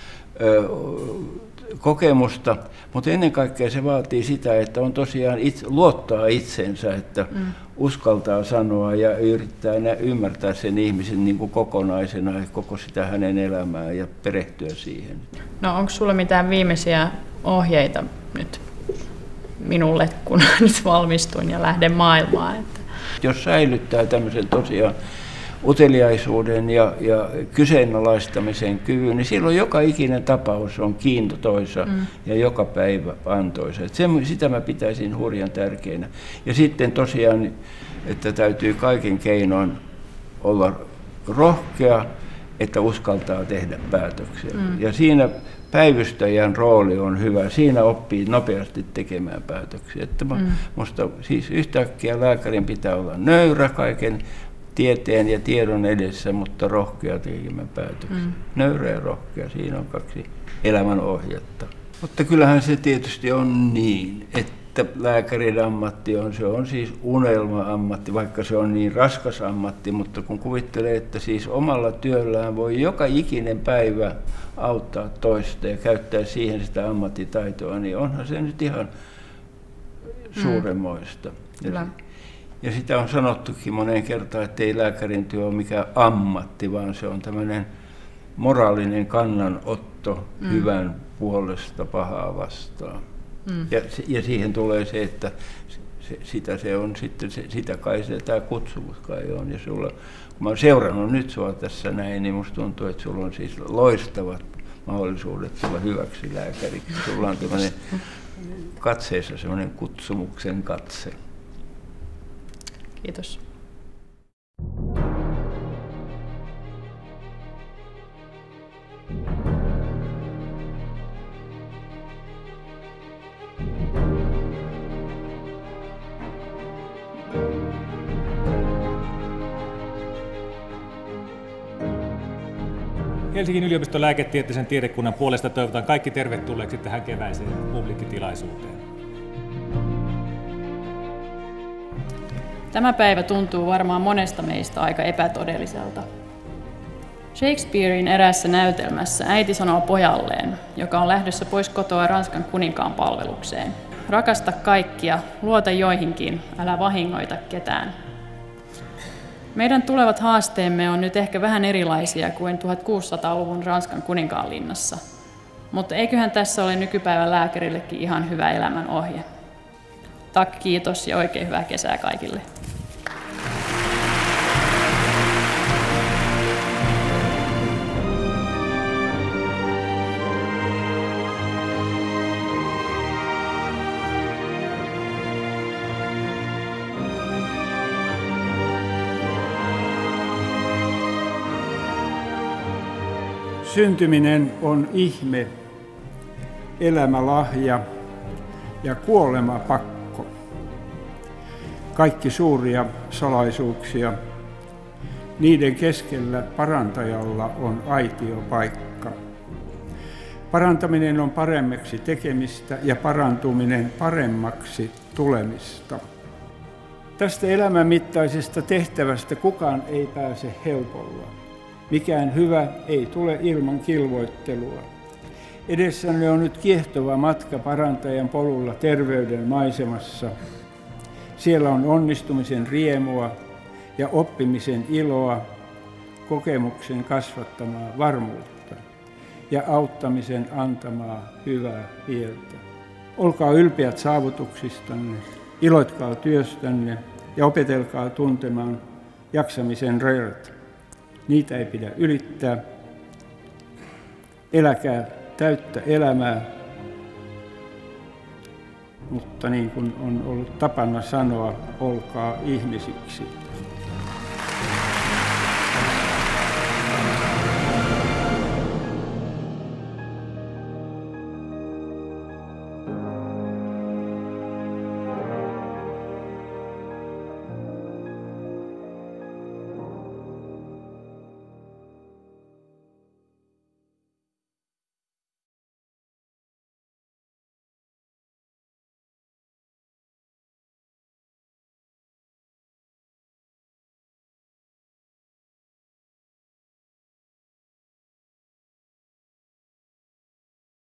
S2: kokemusta, mutta ennen kaikkea se vaatii sitä, että on tosiaan luottaa itsensä, että uskaltaa sanoa ja yrittää ymmärtää sen ihmisen niin kuin kokonaisena ja koko sitä hänen elämää ja perehtyä siihen.
S3: No onko sulla mitään viimeisiä ohjeita nyt minulle, kun nyt valmistuin ja lähden maailmaan? Että...
S2: Jos säilyttää tämmöisen tosiaan uteliaisuuden ja kyseenalaistamisen kyvyn, niin silloin joka ikinen tapaus on kiintoisa ja joka päivä antoisa. Sitä mä pitäisin hurjan tärkeänä. Ja sitten tosiaan, että täytyy kaiken keinoin olla rohkea, että uskaltaa tehdä päätöksiä. Ja siinä päivystäjän rooli on hyvä. Siinä oppii nopeasti tekemään päätöksiä. Että musta siis yhtäkkiä lääkärin pitää olla nöyrä kaiken tieteen ja tiedon edessä, mutta rohkea tekemään päätöksiä. Nöyrä ja rohkea, siinä on 2 elämän ohjetta. Mutta kyllähän se tietysti on niin, että lääkärin ammatti se on siis unelma-ammatti, vaikka se on niin raskas ammatti, mutta kun kuvittelee, että siis omalla työllään voi joka ikinen päivä auttaa toista ja käyttää siihen sitä ammattitaitoa, niin onhan se nyt ihan suuremmoista. Ja sitä on sanottukin moneen kertaan, että ei lääkärin työ ole mikään ammatti, vaan se on tämmöinen moraalinen kannanotto hyvän puolesta pahaa vastaan. Ja siihen tulee se, että sitä kai se tämä kutsumus kai on. Ja sulla, kun mä oon seurannut nyt sua tässä näin, niin musta tuntuu, että sulla on siis loistavat mahdollisuudet tulla hyväksi lääkäriksi. Sulla on tämmöinen katseessa semmoinen kutsumuksen katse.
S3: Kiitos.
S13: Helsingin yliopiston lääketieteellisen tiedekunnan puolesta toivotan kaikki tervetulleeksi tähän keväiseen publiikkitilaisuuteen.
S3: Tämä päivä tuntuu varmaan monesta meistä aika epätodelliselta. Shakespearein eräässä näytelmässä äiti sanoo pojalleen, joka on lähdössä pois kotoa Ranskan kuninkaan palvelukseen: rakasta kaikkia, luota joihinkin, älä vahingoita ketään. Meidän tulevat haasteemme on nyt ehkä vähän erilaisia kuin 1600-luvun Ranskan kuninkaanlinnassa, mutta eiköhän tässä ole nykypäivän lääkärillekin ihan hyvä elämän ohje. Tack, kiitos ja oikein hyvää kesää kaikille.
S2: Syntyminen on ihme, elämälahja ja kuolema pakko. Kaikki suuria salaisuuksia. Niiden keskellä parantajalla on aitiopaikka. Parantaminen on paremmaksi tekemistä ja parantuminen paremmaksi tulemista. Tästä elämän mittaisesta tehtävästä kukaan ei pääse helpolla. Mikään hyvä ei tule ilman kilvoittelua. Edessänne on nyt kiehtova matka parantajan polulla terveyden maisemassa. Siellä on onnistumisen riemua ja oppimisen iloa, kokemuksen kasvattamaa varmuutta ja auttamisen antamaa hyvää mieltä. Olkaa ylpeät saavutuksistanne, iloitkaa työstänne ja opetelkaa tuntemaan jaksamisen rajat. Niitä ei pidä ylittää. Eläkää täyttä elämää, mutta niin kuin on ollut tapana sanoa, olkaa ihmisiksi.